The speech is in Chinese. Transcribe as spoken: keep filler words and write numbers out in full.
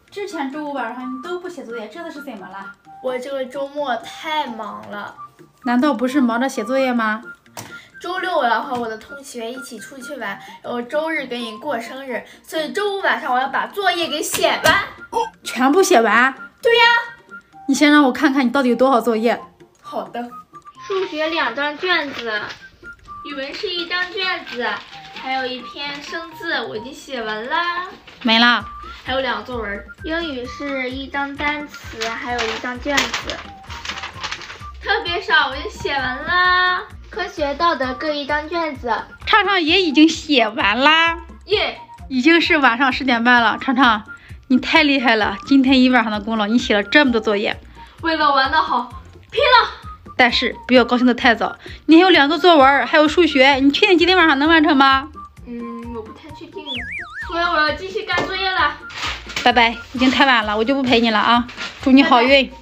之前周五晚上你都不写作业，这次是怎么了？ 我这个周末太忙了。 难道不是忙着写作业吗？ 周六我要和我的同学一起出去玩，然后周日给你过生日，所以周五晚上我要把作业给写完。 全部写完？ 对呀。 你先让我看看你到底有多少作业。 好的。数学两张卷子，语文是一张卷子，还有一篇生字我已经写完啦。 没了。 还有两个作文，英语是一张单词，还有一张卷子，特别少我就写完啦。科学道德各一张卷子， 畅畅也已经写完啦。 耶！ 已经是晚上十点半了，畅畅，你太厉害了！今天一晚上的功劳，你写了这么多作业。 为了玩得好，拼了！ 但是不要高兴得太早，你还有两个作文，还有数学，你确定今天晚上能完成吗？ 嗯，我不太确定，所以我要继续干作业了。 拜拜，已经太晚了，我就不陪你了啊！祝你好运。拜拜。